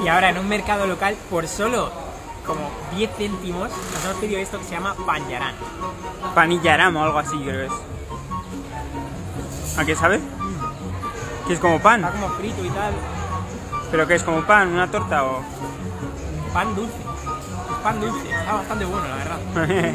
Y ahora en un mercado local, por solo como 10 céntimos, nos hemos pedido esto que se llama panjarán. Panillarama o algo así, creo que es. ¿A qué sabe? ¿Que es como pan? Está como frito y tal. ¿Pero qué es como pan? ¿Una torta o...? Pan dulce. Es pan dulce. Está bastante bueno, la verdad.